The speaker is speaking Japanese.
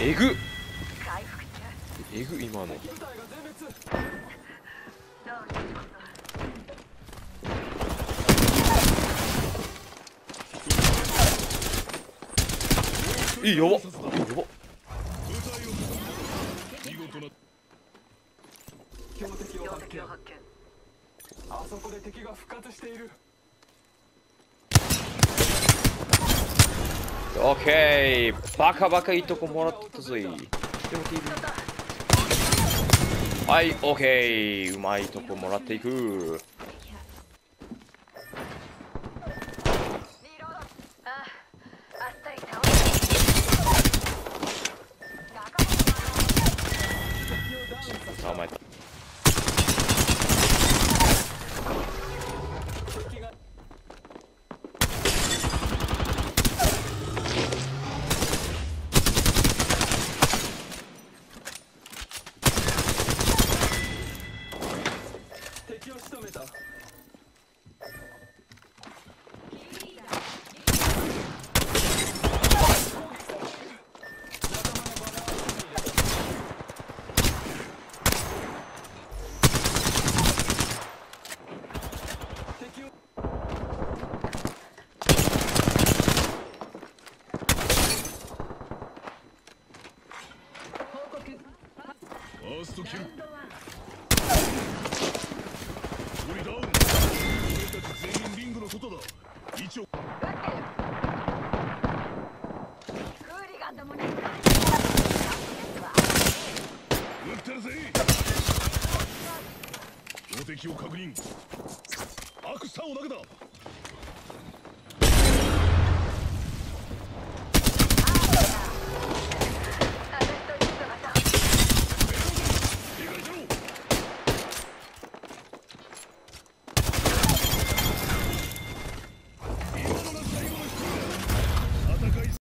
えぐっえぐ今の。やばっやばっ。 標的を発見。あそこで敵が復活している。 オッケー、バカバカいいとこもらったぜ。でも TV はい、オッケー、うまいとこもらっていく。あ、前だ。 敵を仕留めた。ファーストキル。俺ダウン。俺たち全員リングの外だ。一応。撃ってるぜ。標的を確認。アクスタを投げた。